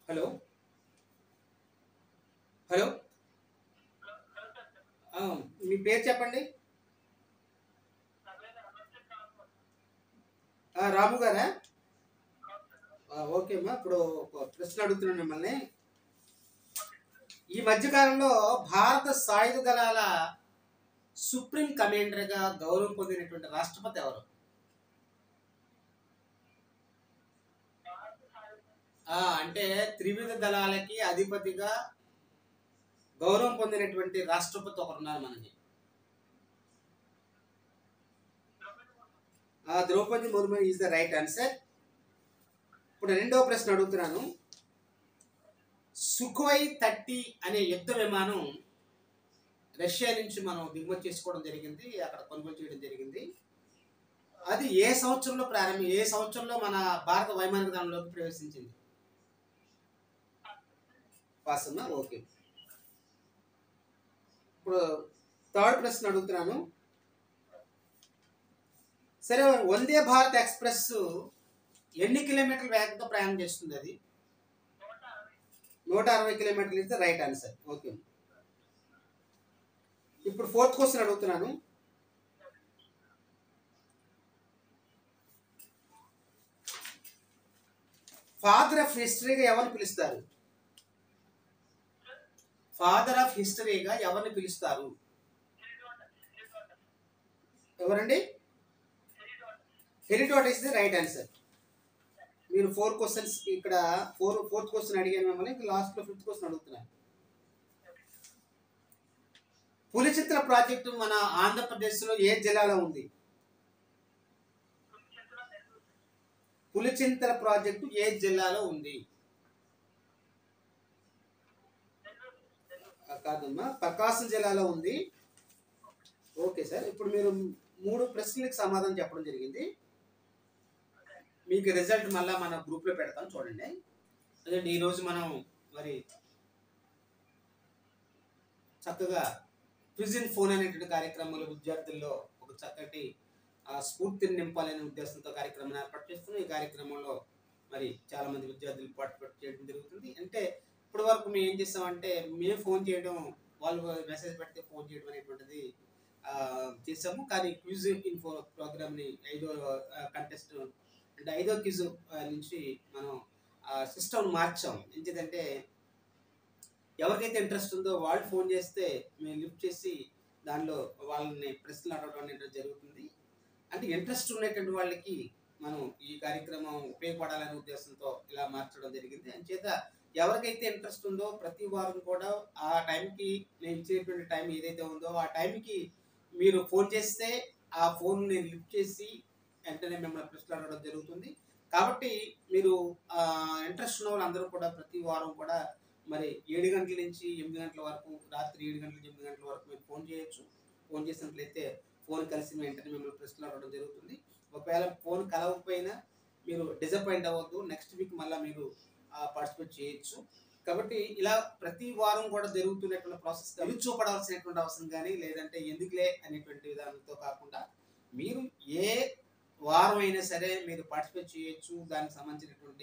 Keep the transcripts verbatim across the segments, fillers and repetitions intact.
Hello hello ఆ, మీ పేరు చెప్పండి. ఆ, రాము గారా? ఆ, ఓకే అమ్మా. ఇప్పుడు ఒక ప్రశ్న అడుగుతున్నాను మిమ్మల్ని. ఈ మధ్యకాలంలో భారత సాయుధ దళాల సుప్రీం కమాండర్గా గౌరవం పొందినటువంటి రాష్ట్రపతి ఎవరు? ఆ, అంటే త్రివిధ దళాలకి అధిపతిగా గౌరవం పొందినటువంటి రాష్ట్రపతి ఒకరు ఉన్నారు మనకి. ఆ, Draupadi Murmu is the right answer. ఇప్పుడు రెండవ ప్రశ్న అడుగుతున్నాను. సుఖోయ్ థర్టీ అనే యుద్ధ విమానం రష్యా నుంచి మనం దిగుమతి చేసుకోవడం జరిగింది, అక్కడ కొనుగోలు చేయడం జరిగింది. అది ఏ సంవత్సరంలో ప్రారంభం ఏ సంవత్సరంలో మన భారత వైమానిక దళంలోకి ప్రవేశించింది? పాస్ అమ్మా, ఓకే. ఇప్పుడు థర్డ్ ప్రశ్న అడుగుతున్నాను. సరే, వందే భారత్ ఎక్స్ప్రెస్ ఎన్ని కిలోమీటర్ల వేగంతో ప్రయాణం చేస్తుంది? అది నూట అరవై కిలోమీటర్లు ఇస్తే రైట్ ఆన్సర్. ఓకే. ఇప్పుడు ఫోర్త్ క్వశ్చన్ అడుగుతున్నాను. ఫాదర్ ఆఫ్ హిస్టరీగా ఎవరిని పిలుస్తారు? ఫాదర్ ఆఫ్ హిస్టరీగా ఎవరిని పిలుస్తారు? ఎవరండి? Herodotus is the right answer. మీరు ఫోర్ క్వశ్చన్స్ ఇక్కడ ఫోర్ ఫోర్త్ క్వశ్చన్ అడిగాను మిమ్మల్ని, లాస్ట్ లో ఫిఫ్త్ క్వశ్చన్ అడుగుతున్నాను. పులిచిత్ర ప్రాజెక్టు మన ఆంధ్రప్రదేశ్లో ఏ జిల్లాలో ఉంది? పులిచింతల ప్రాజెక్టు ఏ జిల్లాలో ఉంది? కాదమ్మా, ప్రకాశం జిల్లాలో ఉంది. Okay sir. ఇప్పుడు మీరు మూడు ప్రశ్నలకు సమాధానం చెప్పడం జరిగింది. మీకు రిజల్ట్ మళ్ళీ మన గ్రూప్లో పెడతాం, చూడండి. అదే ఈరోజు మనం మరి చక్కగా క్విజ్ ఇన్ ఫోన్ అనేటువంటి కార్యక్రమంలో విద్యార్థుల్లో ఒక చక్కటి స్ఫూర్తిని నింపాలనే ఉద్దేశంతో కార్యక్రమం ఏర్పాటు చేస్తున్నాం. ఈ కార్యక్రమంలో మరి చాలా మంది విద్యార్థులు పార్టిసిపేట్ చేయడం జరుగుతుంది. అంటే ఇప్పటి వరకు మేము ఏం చేస్తామంటే, మేము ఫోన్ చేయడం, వాళ్ళు మెసేజ్ పెడితే ఫోన్ చేయడం అనేటువంటిది చేసాము. కానీ క్విజ్ ఇన్ ఫోన్ ప్రోగ్రామ్ని ఐదో కంటెస్ట్ అంటే ఐదో క్విజ్ నుంచి మనం సిస్టమ్ మార్చాం. ఎందుకంటే ఎవరికైతే ఇంట్రెస్ట్ ఉందో వాళ్ళు ఫోన్ చేస్తే మేము లిఫ్ట్ చేసి దానిలో వాళ్ళని ప్రశ్నలు అడగడం అనేది జరుగుతుంది. అంటే ఇంట్రెస్ట్ ఉన్నటువంటి వాళ్ళకి మనం ఈ కార్యక్రమం ఉపయోగపడాలనే ఉద్దేశంతో ఇలా మార్చడం జరిగింది. అంచేత ఎవరికైతే ఇంట్రెస్ట్ ఉందో ప్రతి వారం కూడా ఆ టైంకి నేను ఇచ్చేటువంటి టైం ఏదైతే ఉందో ఆ టైంకి మీరు ఫోన్ చేస్తే ఆ ఫోన్ నేను లిఫ్ట్ చేసి వెంటనే మిమ్మల్ని ప్రశ్నలు అడగడం జరుగుతుంది. కాబట్టి మీరు ఇంట్రెస్ట్ ఉన్న వాళ్ళందరూ కూడా ప్రతి వారం కూడా మరి ఏడు గంటల నుంచి ఎనిమిది గంటల వరకు, రాత్రి ఏడు గంటల నుంచి ఎనిమిది గంటల వరకు మీరు ఫోన్ చేయొచ్చు. ఫోన్ చేసినట్లయితే ఫోన్ కలిసి వెంటనే మిమ్మల్ని ప్రశ్నలు అడగడం జరుగుతుంది. ఒకవేళ ఫోన్ కలవకపోయినా మీరు డిసప్పాయింట్ అవ్వద్దు, నెక్స్ట్ వీక్ మళ్ళీ మీరు పార్టిసిపేట్ చేయొచ్చు. కాబట్టి ఇలా ప్రతి వారం కూడా జరుగుతున్నటువంటి ప్రాసెస్ అవి చూపడాల్సినటువంటి అవసరం కానీ లేదంటే ఎందుకులే అనేటువంటి విధానంతో కాకుండా మీరు ఏ వారం అయినా సరే మీరు పార్టిసిపేట్ చేయొచ్చు. దానికి సంబంధించినటువంటి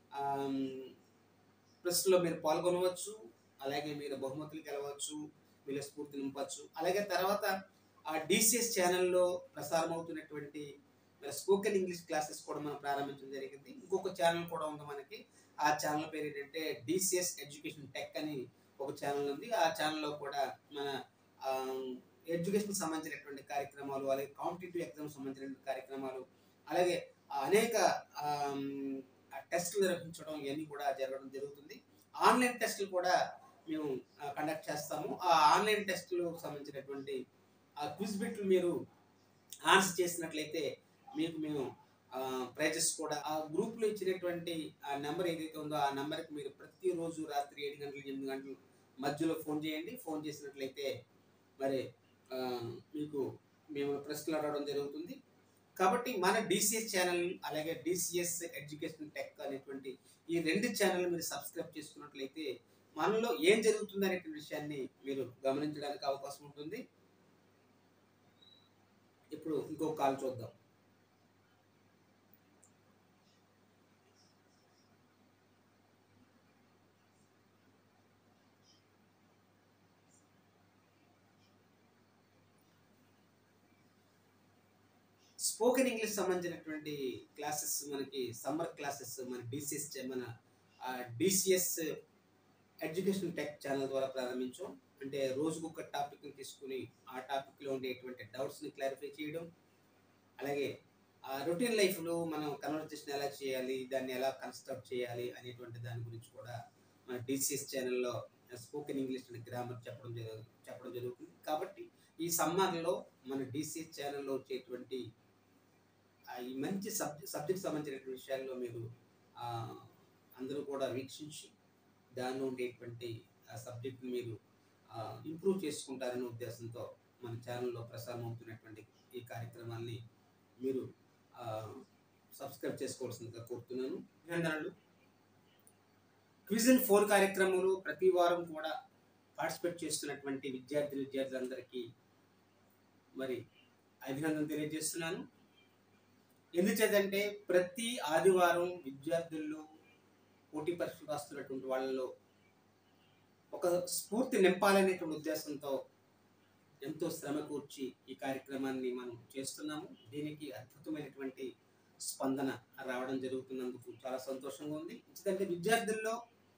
ప్రశ్నలో మీరు పాల్గొనవచ్చు, అలాగే మీరు బహుమతులు గెలవచ్చు, మీరు స్ఫూర్తి నింపవచ్చు. అలాగే తర్వాత ఆ డిసిఎస్ ఛానల్లో ప్రసారం అవుతున్నటువంటి స్పోకెన్ ఇంగ్లీష్ క్లాసెస్ కూడా మనం ప్రారంభించడం జరిగింది. ఇంకొక ఛానల్ కూడా ఉంది మనకి. ఆ ఛానల్ పేరు ఏంటంటే డిసిఎస్ ఎడ్యుకేషన్ టెక్ అని ఒక ఛానల్ ఉంది. ఆ ఛానల్లో కూడా మన ఎడ్యుకేషన్ సంబంధించినటువంటి కార్యక్రమాలు, అలాగే కాంపిటేటివ్ ఎగ్జామ్ సంబంధించినటువంటి కార్యక్రమాలు, అలాగే అనేక టెస్టులు నిర్వహించడం ఇవన్నీ కూడా జరగడం జరుగుతుంది. ఆన్లైన్ టెస్టులు కూడా మేము కండక్ట్ చేస్తాము. ఆ ఆన్లైన్ టెస్టులు సంబంధించినటువంటి ఆ క్విజ్ బిట్లు మీరు ఆన్సర్ చేసినట్లయితే మీకు మేము ప్రైజెస్ కూడా ఆ గ్రూప్లో ఇచ్చినటువంటి ఆ నెంబర్ ఏదైతే ఉందో ఆ నెంబర్కి మీరు ప్రతిరోజు రాత్రి ఏడు గంటలు ఎనిమిది గంటలు మధ్యలో ఫోన్ చేయండి. ఫోన్ చేసినట్లయితే మరి మీకు మేము ప్రశ్నలు అడగడం జరుగుతుంది. కాబట్టి మన డిసిఎస్ ఛానల్ అలాగే డిసిఎస్ ఎడ్యుకేషన్ టెక్ అనేటువంటి ఈ రెండు ఛానల్ మీరు సబ్స్క్రైబ్ చేసుకున్నట్లయితే మనలో ఏం జరుగుతుంది అనేటువంటి విషయాన్ని మీరు గమనించడానికి అవకాశం ఉంటుంది. ఇప్పుడు ఇంకో కాల్ చూద్దాం. స్పోకెన్ ఇంగ్లీష్ సంబంధించినటువంటి క్లాసెస్ మనకి సమ్మర్ క్లాసెస్ మన డిసిఎస్ మన డిసిఎస్ ఎడ్యుకేషన్ టెక్ ఛానల్ ద్వారా ప్రారంభించాం. అంటే రోజుకు ఒక టాపిక్ని తీసుకుని ఆ టాపిక్లో ఉండేటువంటి డౌట్స్ని క్లారిఫై చేయడం, అలాగే ఆ రొటీన్ లైఫ్లో మనం కన్వర్జేషన్ ఎలా చేయాలి, దాన్ని ఎలా కన్స్ట్రక్ట్ చేయాలి అనేటువంటి దాని గురించి కూడా మన డిసిఎస్ ఛానల్లో స్పోకెన్ ఇంగ్లీష్ అండ్ గ్రామర్ చెప్పడం జరుగు చెప్పడం జరుగుతుంది. కాబట్టి ఈ సమ్మర్లో మన డిసిఎస్ ఛానల్లో వచ్చేటువంటి ఈ మంచి సబ్జెక్ట్ సబ్జెక్ట్ సంబంధించినటువంటి విషయాల్లో మీరు అందరూ కూడా వీక్షించి దానిలో ఉండేటువంటి ఆ సబ్జెక్ట్ని మీరు ఇంప్రూవ్ చేసుకుంటారనే ఉద్దేశంతో మన ఛానల్లో ప్రసారం అవుతున్నటువంటి ఈ కార్యక్రమాన్ని మీరు సబ్స్క్రైబ్ చేసుకోవాల్సిందిగా కోరుతున్నాను. అభినందనలు. క్విజ్ అండ్ ఫోన్ కార్యక్రమంలో ప్రతి వారం కూడా పార్టిసిపేట్ చేస్తున్నటువంటి విద్యార్థి విద్యార్థులందరికీ మరి అభినందనలు తెలియజేస్తున్నాను. ఎందుచేతంటే ప్రతి ఆదివారం విద్యార్థుల్లో పోటీ పరీక్షలు రాస్తున్నటువంటి వాళ్ళలో ఒక స్ఫూర్తి నింపాలనేటువంటి ఉద్దేశంతో ఎంతో శ్రమ కూర్చి ఈ కార్యక్రమాన్ని మనం చేస్తున్నాము. దీనికి అద్భుతమైనటువంటి స్పందన రావడం జరుగుతున్నందుకు చాలా సంతోషంగా ఉంది. ఎందుకంటే విద్యార్థుల్లో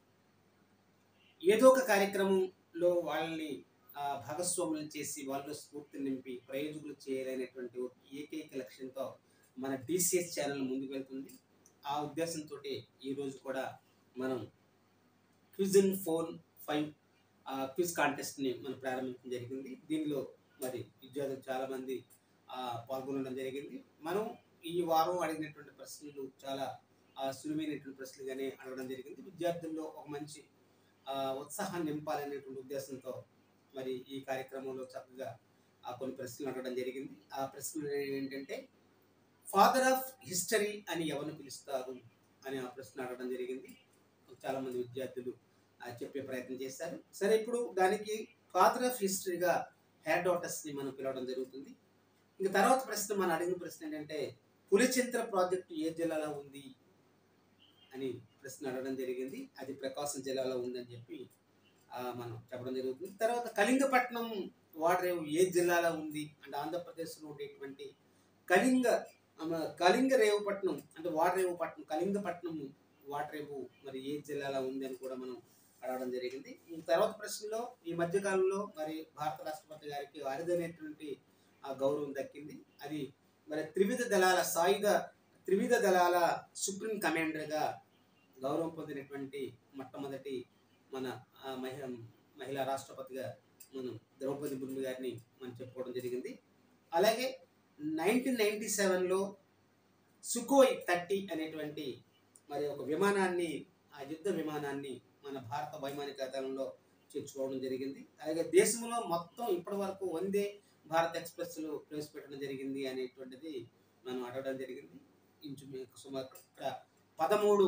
ఏదో ఒక కార్యక్రమంలో వాళ్ళని భాగస్వాములు చేసి వాళ్ళలో స్ఫూర్తి నింపి ప్రయోజకులు చేయాలనేటువంటి ఏకైక లక్ష్యంతో మన డిసిఎస్ ఛానల్ ముందుకు వెళ్తుంది. ఆ ఉద్దేశంతో ఈరోజు కూడా మనం quiz and phone five quiz కాంటెస్ట్ని మనం ప్రారంభించడం జరిగింది. దీనిలో మరి విద్యార్థులు చాలామంది పాల్గొనడం జరిగింది. మనం ఈ వారం అడిగినటువంటి ప్రశ్నలు చాలా సులువైనటువంటి ప్రశ్నలుగానే అడగడం జరిగింది. విద్యార్థుల్లో ఒక మంచి ఉత్సాహాన్ని నింపాలనేటువంటి ఉద్దేశంతో మరి ఈ కార్యక్రమంలో చక్కగా కొన్ని ప్రశ్నలు అడగడం జరిగింది. ఆ ప్రశ్నలు ఏంటంటే ఫాదర్ ఆఫ్ హిస్టరీ అని ఎవరిని పిలుస్తారు అని ఆ ప్రశ్న అడగడం జరిగింది. చాలామంది విద్యార్థులు చెప్పే ప్రయత్నం చేశారు. సరే, ఇప్పుడు దానికి ఫాదర్ ఆఫ్ హిస్టరీగా హెరోడోటస్ని మనం పిలవడం జరుగుతుంది. ఇంకా తర్వాత ప్రశ్న మనం అడిగిన ప్రశ్న ఏంటంటే పులిచింతల ప్రాజెక్టు ఏ జిల్లాలో ఉంది అని ప్రశ్న అడగడం జరిగింది. అది ప్రకాశం జిల్లాలో ఉందని చెప్పి మనం చెప్పడం జరుగుతుంది. తర్వాత కళింగపట్నం వాడరేవు ఏ జిల్లాలో ఉంది అంటే ఆంధ్రప్రదేశ్లో ఉండేటువంటి కళింగ కళింగ రేవుపట్నం అంటే వాడరేవుపట్నం కళింగపట్నం వాడరేవు మరి ఏ జిల్లాలో ఉంది అని కూడా మనం అడగడం జరిగింది. తర్వాత ప్రశ్నలో ఈ మధ్యకాలంలో మరి భారత రాష్ట్రపతి గారికి అరుదైనటువంటి ఆ గౌరవం దక్కింది. అది మరి త్రివిధ దళాల సాయుధ త్రివిధ దళాల సుప్రీం కమాండర్గా గౌరవం పొందినటువంటి మొట్టమొదటి మన మహిళ మహిళా రాష్ట్రపతిగా మనం ద్రౌపది ముర్ము గారిని మనం చెప్పుకోవడం జరిగింది. అలాగే నైన్టీన్ నైన్టీ సెవెన్లో సుకోయ్ థర్టీ అనేటువంటి మరి ఒక విమానాన్ని ఆ యుద్ధ విమానాన్ని మన భారత వైమానిక దళంలో చేర్చుకోవడం జరిగింది. అలాగే దేశంలో మొత్తం ఇప్పటి వరకు వందే భారత్ ఎక్స్ప్రెస్లు ప్రవేశపెట్టడం జరిగింది అనేటువంటిది మనం అడగడం జరిగింది. ఇంచు సుమారు పదమూడు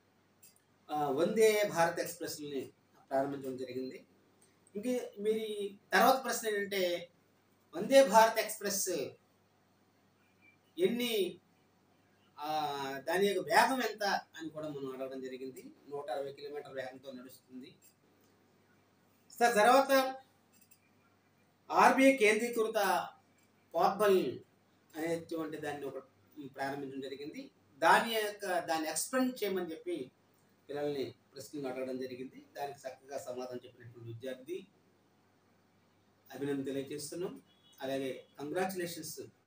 వందే భారత్ ఎక్స్ప్రెస్ని ప్రారంభించడం జరిగింది. ఇంక మీరు తర్వాత ప్రశ్న ఏంటంటే వందే భారత్ ఎక్స్ప్రెస్ ఎన్ని దాని యొక్క వేగం ఎంత అని కూడా మనం అడగడం జరిగింది. నూట అరవై కిలోమీటర్ వేగంతో నడుస్తుంది. తర్వాత ఆర్బీఐ కేంద్రీకృత పోర్టబుల్ అనేటువంటి దాన్ని ఒక ప్రారంభించడం జరిగింది. దాని యొక్క దాన్ని ఎక్స్ప్లెయిన్ చేయమని చెప్పి పిల్లల్ని ప్రశ్నలు అడగడం జరిగింది. దానికి చక్కగా సమాధానం చెప్పినటువంటి విద్యార్థి అభినందన తెలియజేస్తున్నాం. అలాగే కంగ్రాచులేషన్స్